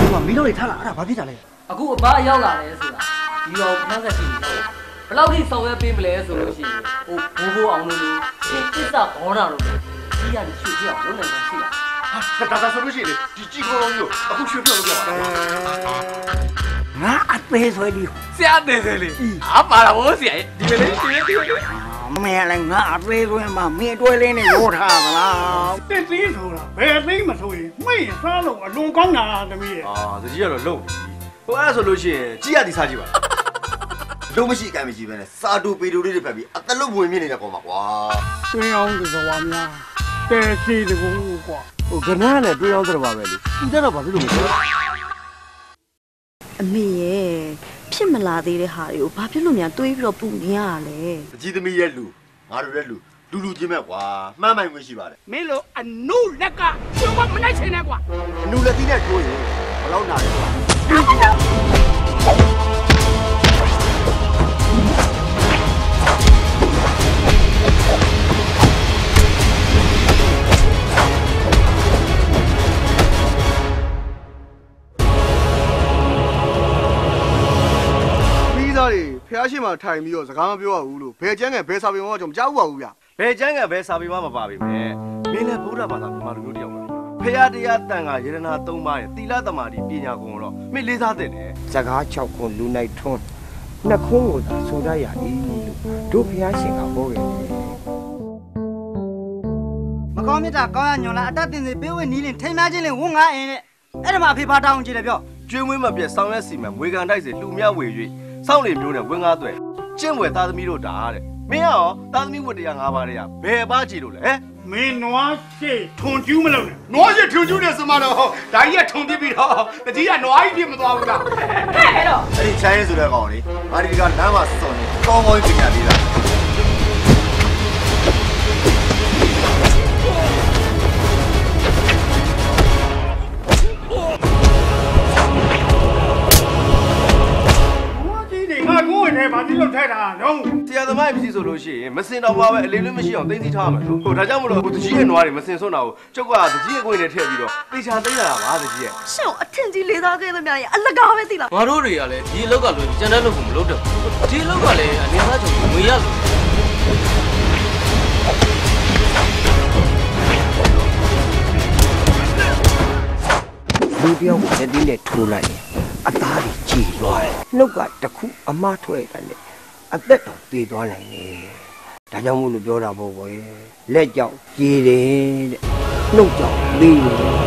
မီးလုံးတွေထားလာအဲ့ဒါဘာဖြစ်တာလဲအခုအဘရောက်လာတယ်ဆိုတာဒီတော့ဖမ်းဆက်ကြည့်နေတယ်ဘယ်လောက်ထိဆောင်ရွက်ပေးမလဲဆိုလို့ရှိရင်ဟိုဘိုးဘိုးအောင်လို့ဒီသစ္စာဘောနာလို့ကြီးရရွှေပြအောင်လုပ်နိုင်မှာရှိလားဒါဆိုလို့ရှိရင်ဒီကြီးခေါင်းလုံးမျိုးအခုရွှေပြအောင်လုပ်ပြပါငါအသေးဆွဲဒီဆရာသေးသေးလေးအားပါလာဘောဆရာဒီလေလေးရှင်ဒီလေမင်းလည်းငါအသေးဆွဲမှာမင်းတွဲလေးနဲ့ရောထားသလားတက်သေးဆိုတာဘယ်သိမဆိုရင်မိတ်စားလို့အလွန်ကောင်းတာသမီးရဲ့တကြီးကတော့လုံဟိုအဲ့ဆိုလို့ရှိရင်ကြီးရသည်စားကြည့်ပါလုံးမရှိအကံမရှိပဲနဲ့စာတူပေတူလေးတွေဖက်ပြီးအတလုတ်ဝင်မြင့်နေတဲ့ကောင်ပါကွာတွင်းအောင်သဘာများတဲစီတကူကွာဟိုကနားနဲ့တွင်းအောင်သဘာပဲလေသူကြတော့ဘာဖြစ်လို့မလဲအမေရဲ့ဖြစ်မလာသေးတဲ့ဟာတွေကိုဘာဖြစ်လို့များတွေးပြီးတော့ပူနေရလဲအကြီးသမီးရဲ့လူငါတို့ရဲ့လူချင်းမဲ့ကွာမှန်းမိုင်ဝင်ရှိပါတယ်မင်းလိုအနုလက်ကကျုံမနိုင်ချင်နဲ့ကွာအနုလက်သီးနဲ့တိုးရင်ဘယ်လောက်နာလဲကွာဖះရှိမှထိုင်ပြီးတော့စကားမပြောရဘူးလို့ဘယ်ကျန်းကန်ဘယ်စာပေမှာကျွန်တော်မကြောက်ပါဘူးဗျဘယ်ကျန်းကန်ဘယ်စာပေမှာမပါပေမဲ့မင်းလည်းဗုဒ္ဓဘာသာမြန်မာလူမျိုးတယောက်ပဲဖះတရားတန်ခါယရနာ၃ပါးရဲ့သီလသမာဓိပညာကုန်တော့မင်းလေးစားတဲ့တယ်စကား6ခုလူနိုင်ထွန်းနှစ်ခုကိုသာဆိုတတ်ရ၏လို့တို့ဖះရှင်ကဟောခဲ့တယ်မကောင်းမြတ်တာကောင်းရညွန်လာအတတ်တင်စီပေးဝဲနီးလင်ထိန်းသားချင်းလင်ဝန်းငါအင်းနဲ့အဲ့ဒါမှအဖေဖာတောင်းကြည့်တယ်ပြောကျွေးမွေးမပြတ်ဆောင်ရွက်စီမံမွေကန်တိုက်စီလူမြဝေ၍စောင့်လေမျိုးနဲ့ဝင်းကားသွဲကျင့်ဝယ်သားသမီးတို့တာတဲ့မင်းရောသားသမီးဝတ်တရား၅ပါးတည်းကဘယ်ပါကြည့်လို့လဲဟဲ့မင်းနွားရှိထွန်ကျူးမလုပ်နဲ့နွားရှိထွန်ကျူးနေစမတော့ဒါကြီးကထုံပြပြီးတော့တကြီးကနွားကြီးဖြစ်မသွားဘူးလားဟဲ့တော့အဲ့ဒီချိုင်းဆိုတဲ့ကောင်လေငါဒီကလမ်းမှာစော်နေကောင်းကောင်းပြင်ရသေးလားဘာဖြစ်လို့ထိုက်တာနော်ဆရာသမားဖြစ်ဆိုလို့ရှိရင်မစင်တော့ပါပဲအလေးလွတ်မရှိအောင်သိသိထားမှာလို့ဟိုဒါကြောင့်မလို့တကြီးရဲ့နွားတွေမစင်စွန့်တာကိုကျုပ်ကတကြီးရဲ့ကိုယ်နဲ့ထည့်ပြီးတော့သေချာသိရတာပါတကြီးရဲ့ရှင်အထင်ကြီးလေးသားခဲ့သမျှရဲ့အလကားပဲသိလားငါတို့တွေကလည်းဒီအလောက်ကလွယ်ကျန်တဲ့လုပ်ကိုမလုပ်တော့ဘူးဒီအလောက်ကလည်းအနေသားချုပ်ငွေရလို့လူတယောက်ကိုလက်သေးနဲ့ထိုးလိုက်ရင်အသားကြီးကြည်သွားတယ်နှုတ်ကတခုအမထွက်တယ်လေအသက်တော့ပြေးသွားနိုင်တယ်ဒါကြောင့်မို့လို့ပြောတာပေါ့ကွယ်လက်ကြောက်ကြည်တယ်တဲ့နှုတ်ကြောက်သေးတယ်